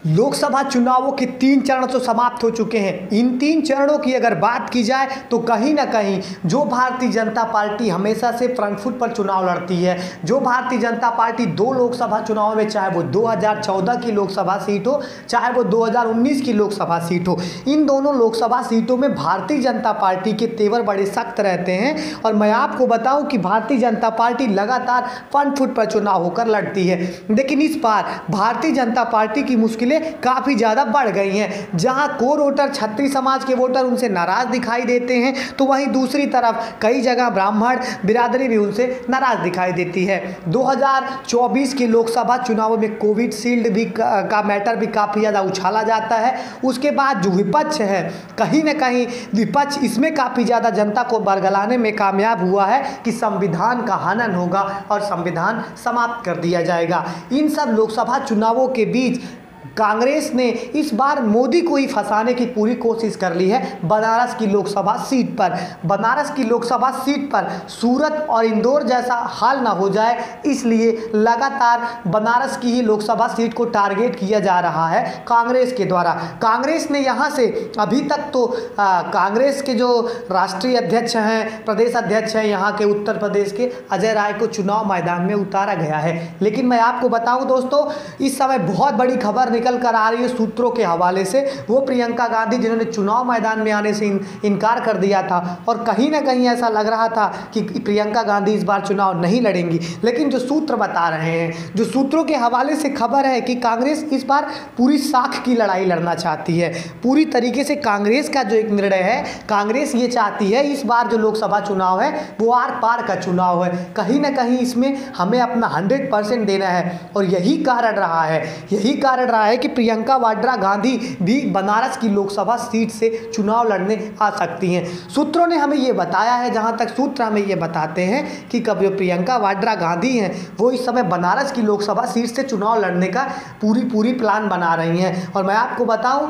लोकसभा चुनावों के 3 चरण तो समाप्त हो चुके हैं। इन 3 चरणों की अगर बात की जाए तो कहीं ना कहीं जो भारतीय जनता पार्टी हमेशा से फ्रंट फुट पर चुनाव लड़ती है, जो भारतीय जनता पार्टी 2 लोकसभा चुनाव में, चाहे वो 2014 की लोकसभा सीट हो, चाहे वो 2019 की लोकसभा सीट हो, इन दोनों लोकसभा सीटों में भारतीय जनता पार्टी के तेवर बड़े सख्त रहते हैं। और मैं आपको बताऊं कि भारतीय जनता पार्टी लगातार फ्रंट फुट पर चुनाव होकर लड़ती है। लेकिन इस बार भारतीय जनता पार्टी की मुश्किलें काफ़ी ज़्यादा बढ़ गई हैं। जहां कोर वोटर, क्षत्रिय समाज के वोटर उनसे नाराज़ दिखाई देते हैं, तो वहीं दूसरी तरफ कई जगह ब्राह्मण बिरादरी भी उनसे नाराज़ दिखाई देती है। 2024 के लोकसभा चुनावों में कोविशील्ड भी का मैटर भी काफ़ी ज़्यादा उछाला जाता है। उसके बाद जो विपक्ष है, कहीं ना कहीं विपक्ष इसमें काफ़ी ज़्यादा जनता को बरगलाने में कामयाब हुआ है कि संविधान का हनन होगा और संविधान समाप्त कर दिया जाएगा। इन सब लोकसभा चुनावों के बीच कांग्रेस ने इस बार मोदी को ही फंसाने की पूरी कोशिश कर ली है बनारस की लोकसभा सीट पर। बनारस की लोकसभा सीट पर सूरत और इंदौर जैसा हाल ना हो जाए, इसलिए लगातार बनारस की ही लोकसभा सीट को टारगेट किया जा रहा है कांग्रेस के द्वारा। कांग्रेस ने यहाँ से अभी तक तो कांग्रेस के जो राष्ट्रीय अध्यक्ष हैं, प्रदेश अध्यक्ष हैं यहाँ के उत्तर प्रदेश के, अजय राय को चुनाव मैदान में उतारा गया है। लेकिन मैं आपको बताऊँ दोस्तों, इस समय बहुत बड़ी खबर निकल कर आ रही है सूत्रों के हवाले से। वो प्रियंका गांधी जिन्होंने चुनाव मैदान में आने से इनकार कर दिया था, और कहीं ना कहीं ऐसा लग रहा था कि प्रियंका गांधी इस बार चुनाव नहीं लड़ेंगी। लेकिन जो सूत्र बता रहे हैं, जो सूत्रों के हवाले से खबर है कि कांग्रेस इस बार पूरी साख की लड़ाई लड़ना चाहती है। पूरी तरीके से कांग्रेस का जो एक निर्णय है, कांग्रेस ये चाहती है इस बार जो लोकसभा चुनाव है वो आर पार का चुनाव है। कहीं ना कहीं इसमें हमें अपना 100% देना है। और यही कारण रहा है कि प्रियंका वाड्रा गांधी भी बनारस की लोकसभा सीट से चुनाव लड़ने आ सकती हैं। सूत्रों ने हमें ये बताया है, जहां तक सूत्र हमें ये बताते हैं कि कब जो प्रियंका वाड्रा गांधी हैं वो इस समय बनारस की लोकसभा सीट से चुनाव लड़ने का पूरी प्लान बना रही हैं। और मैं आपको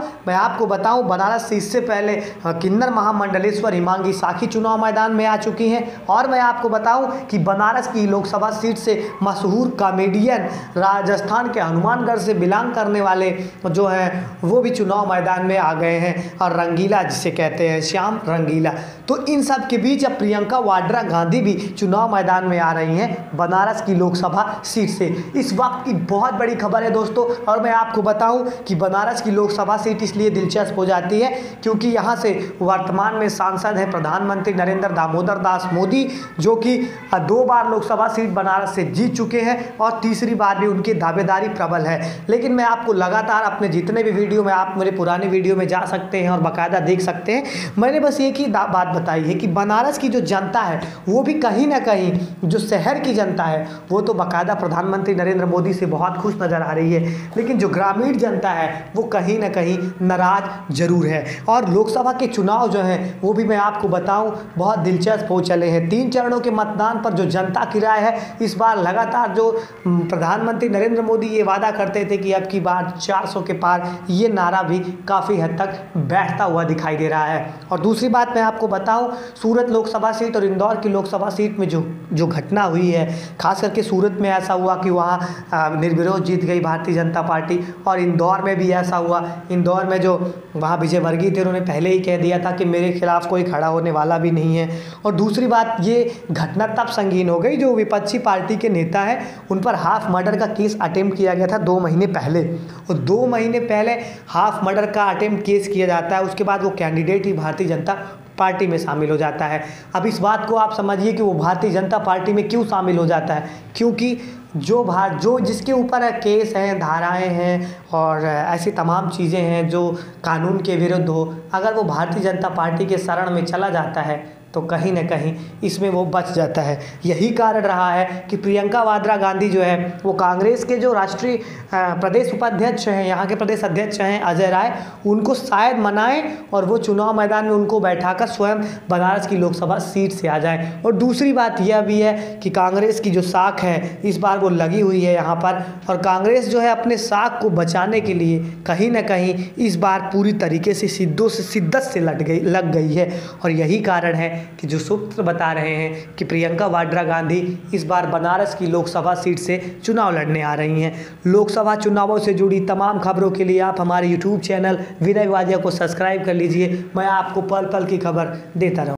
बताऊं बनारस से इससे पहले किन्नर महामंडलेश्वर हिमांगी साखी चुनाव मैदान में आ चुकी हैं। और मैं आपको बताऊं कि बनारस की लोकसभा सीट से मशहूर कॉमेडियन, राजस्थान के हनुमानगढ़ से बिलोंग करने वाले जो हैं वो भी चुनाव मैदान में आ गए हैं। और रंगीला जिसे कहते हैं, श्याम रंगीला, तो इन सब के बीच अब प्रियंका वाड्रा गांधी भी चुनाव मैदान में आ रही हैं बनारस की लोकसभा सीट से। इस वक्त की बहुत बड़ी खबर है दोस्तों। और मैं आपको बताऊं कि बनारस की लोकसभा सीट इसलिए दिलचस्प हो जाती है क्योंकि यहाँ से वर्तमान में सांसद हैं प्रधानमंत्री नरेंद्र दामोदर दास मोदी, जो कि 2 बार लोकसभा सीट बनारस से जीत चुके हैं और तीसरी बार भी उनकी दावेदारी प्रबल है। लेकिन मैं आपको लगातार अपने जितने भी वीडियो में, आप मेरे पुराने वीडियो में जा सकते हैं और बाकायदा देख सकते हैं, मैंने बस एक ही बात बताई है कि बनारस की जो जनता है वो भी कहीं ना कहीं, जो शहर की जनता है वो तो बाकायदा प्रधानमंत्री नरेंद्र मोदी से बहुत खुश नज़र आ रही है, लेकिन जो ग्रामीण जनता है वो कहीं ना कहीं नाराज जरूर है। और लोकसभा के चुनाव जो हैं वो भी मैं आपको बताऊं बहुत दिलचस्प हो चले हैं। 3 चरणों के मतदान पर जो जनता की राय है, इस बार लगातार जो प्रधानमंत्री नरेंद्र मोदी ये वादा करते थे कि अब की बार 400 के पार, ये नारा भी काफ़ी हद तक बैठता हुआ दिखाई दे रहा है। और दूसरी बात मैं आपको बताऊं, सूरत लोकसभा सीट और इंदौर की लोकसभा सीट में जो घटना हुई है, खास करके सूरत में ऐसा हुआ कि वहाँ निर्विरोध जीत गई भारतीय जनता पार्टी, और इंदौर में भी ऐसा हुआ। इंदौर में जो वहाँ विजय वर्गीय थे, उन्होंने पहले ही कह दिया था कि मेरे खिलाफ कोई खड़ा होने वाला भी नहीं है। और दूसरी बात, ये घटना तब संगीन हो गई जो विपक्षी पार्टी के नेता हैं उन पर हाफ मर्डर का केस अटेम्प्ट किया गया था 2 महीने पहले। और 2 महीने पहले हाफ मर्डर का अटेम्प्ट केस किया जाता है, उसके बाद वो कैंडिडेट ही भारतीय जनता पार्टी में शामिल हो जाता है। अब इस बात को आप समझिए कि वो भारतीय जनता पार्टी में क्यों शामिल हो जाता है, क्योंकि जो जिसके ऊपर केस हैं, धाराएं हैं और ऐसी तमाम चीज़ें हैं जो कानून के विरुद्ध हो, अगर वो भारतीय जनता पार्टी के शरण में चला जाता है तो कहीं ना कहीं इसमें वो बच जाता है। यही कारण रहा है कि प्रियंका वाड्रा गांधी जो है वो कांग्रेस के जो राष्ट्रीय प्रदेश उपाध्यक्ष हैं, यहाँ के प्रदेश अध्यक्ष हैं अजय राय, उनको शायद मनाएं और वो चुनाव मैदान में उनको बैठाकर स्वयं बनारस की लोकसभा सीट से आ जाएं। और दूसरी बात यह भी है कि कांग्रेस की जो साख है इस बार वो लगी हुई है यहाँ पर, और कांग्रेस जो है अपने साख को बचाने के लिए कहीं ना कहीं इस बार पूरी तरीके से शिद्दत से लग गई है। और यही कारण है कि जो सूत्र बता रहे हैं कि प्रियंका वाड्रा गांधी इस बार बनारस की लोकसभा सीट से चुनाव लड़ने आ रही हैं। लोकसभा चुनावों से जुड़ी तमाम खबरों के लिए आप हमारे यूट्यूब चैनल विनय वाजिया को सब्सक्राइब कर लीजिए। मैं आपको पल पल की खबर देता रहूँ।